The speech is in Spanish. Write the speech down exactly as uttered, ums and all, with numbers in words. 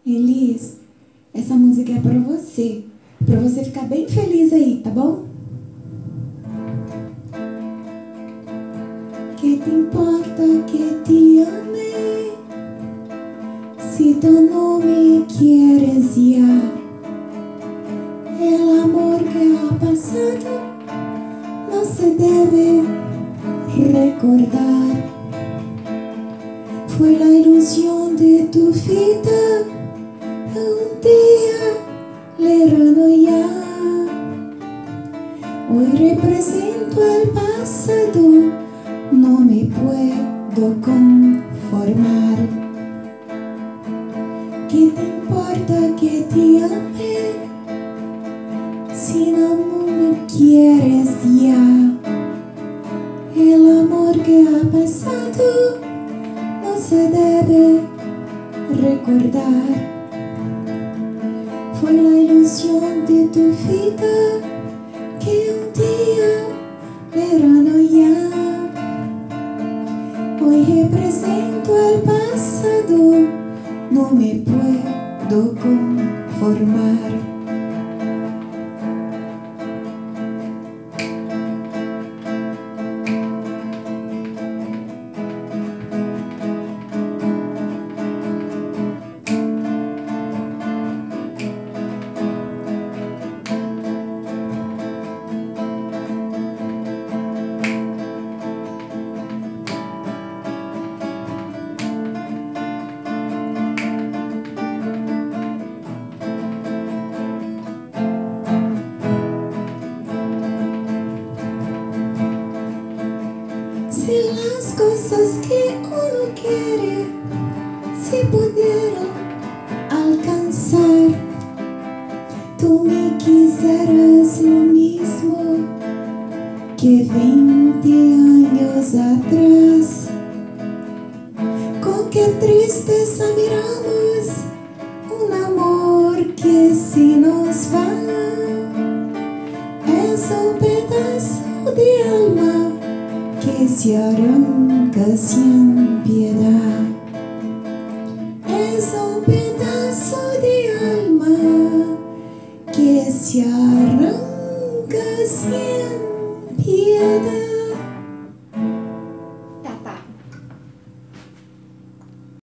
Elis, essa música é pra você. Pra você ficar bem feliz aí, tá bom? Que te importa que te ame si tú no me quieres ya? El amor que ha pasado no se debe recordar. Fue la ilusión de tu vida, un día lejano ya. Hoy represento el pasado, no me puedo conformar. ¿Qué te importa que te ame si no me quieres ya? El amor que ha pasado no se debe recordar. Fue la ilusión de tu vida que un día lejano ya. Hoy represento el pasado, no me puedo conformar. Si las cosas que uno quiere se pudieran alcanzar, tú me quisieras lo mismo que veinte años atrás. Con qué tristeza miramos un amor que se nos va. Es un pedazo de alma que se arranca sin